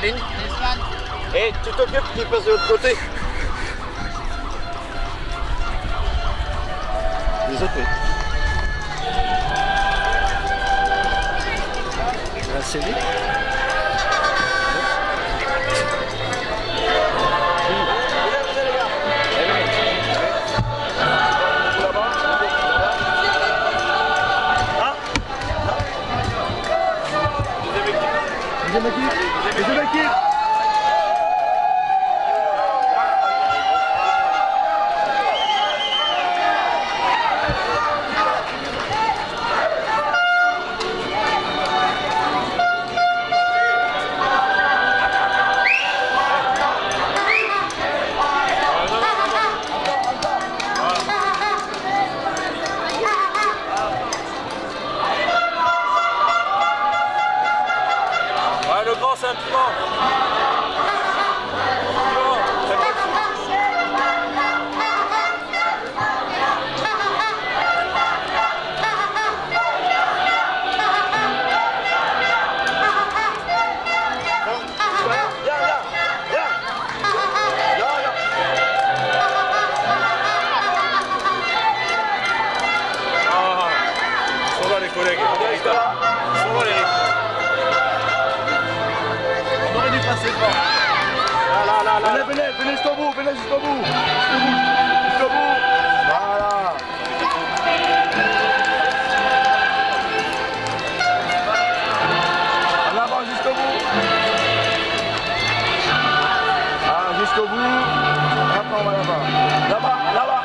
Marvin. Et tu t'occupes qu'il passe de l'autre côté. Les autres, oui. La série. Deuxième équipe. Le grand, c'est un piment. Ils sont là les collègues. Ils sont là les rythmes. C'est bon. Là. Venez jusqu'au bout, jusqu'au bout. Jusqu'au bout. Voilà. En avant jusqu'au bout. Ah, jusqu'au bout. Après on va là-bas. Là-bas.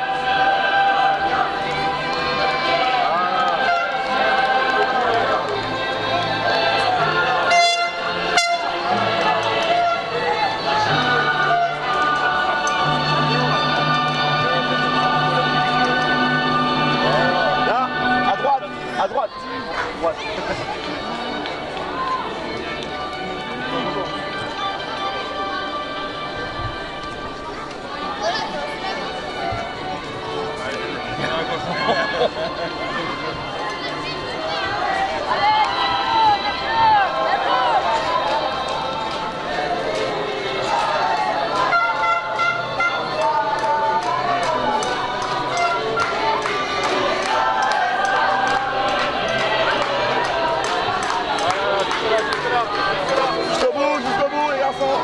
À droite. Jusqu'au bout, les garçons.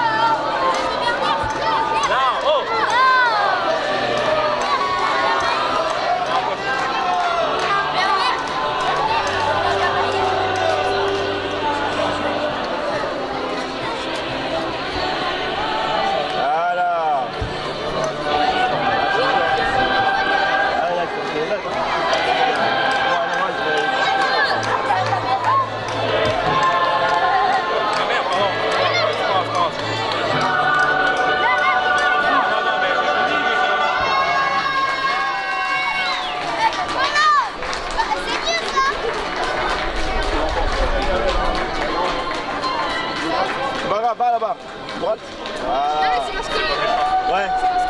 Va là-bas, droite. Ah. Non mais c'est parce que... Ouais.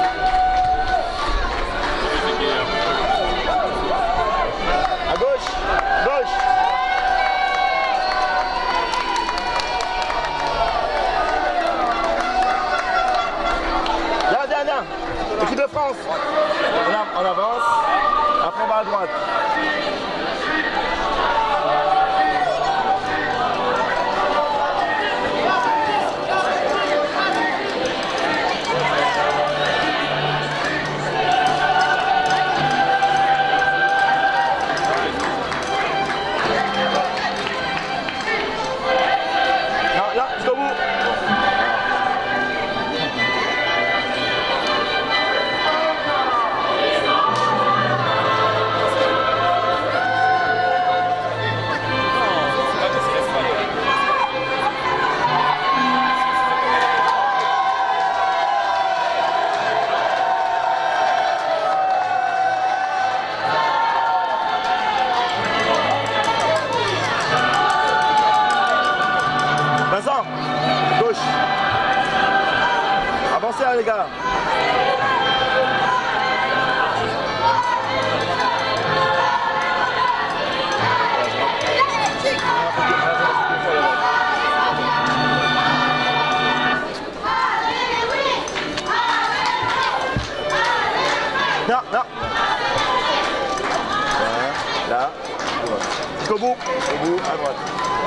À gauche. Viens. Équipe de France. On avance. Après on va à droite. Non, non. Là. Jusqu'au bout. Au bout, à droite.